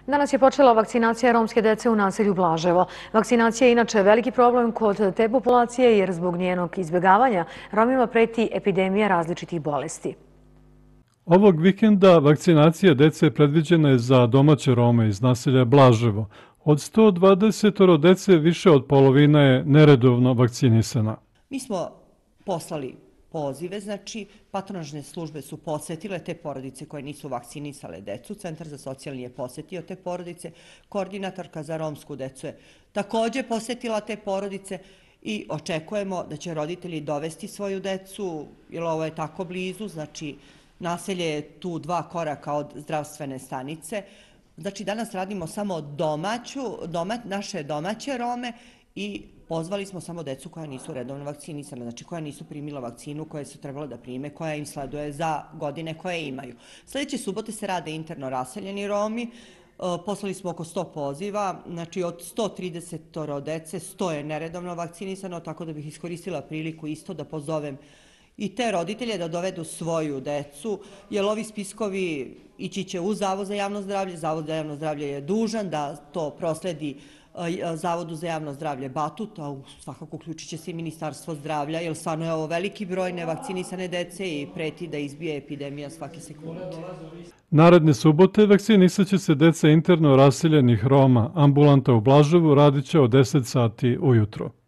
Danas je počela vakcinacija romske dece u naselju Blaževo. Vakcinacija je inače veliki problem kod te populacije jer zbog njenog izbjegavanja Romima preti epidemija različitih bolesti. Ovog vikenda vakcinacija dece predviđena je za domaće Rome iz naselja Blaževo. Od 120 dece više od polovine je neredovno vakcinisana. Mi smo poslali pozive, znači patronažne službe su posetile te porodice koje nisu vakcinisale decu, Centar za socijalni je posetio te porodice, koordinatorka za romsku decu je također posetila te porodice i očekujemo da će roditelji dovesti svoju decu, jer ovo je tako blizu, znači naselje je tu 2 koraka od zdravstvene stanice. Znači danas radimo samo naše domaće Rome i pozvali smo samo decu koja nisu redovno vakcinisana, znači koja nisu primila vakcinu koje su trebalo da prime, koja im sleduje za godine koje imaju. Sljedeće subote se rade interno raseljeni Romi, poslali smo oko 100 poziva, znači od 130 dece 100 je neredovno vakcinisano, tako da bih iskoristila priliku isto da pozovem i te roditelje da dovedu svoju decu, jer ovi spiskovi ići će u Zavod za javno zdravlje. Zavod za javno zdravlje je dužan da to prosledi Zavodu za javno zdravlje Batut, a svakako uključit će se i Ministarstvo zdravlja, jer stvarno je ovo veliki broj nevakcinisane dece i preti da izbije epidemija svaki sekund. Naredne subote vakcinisat će se deca interno raseljenih Roma. Ambulanta u Blaževu radit će od 10 sati ujutro.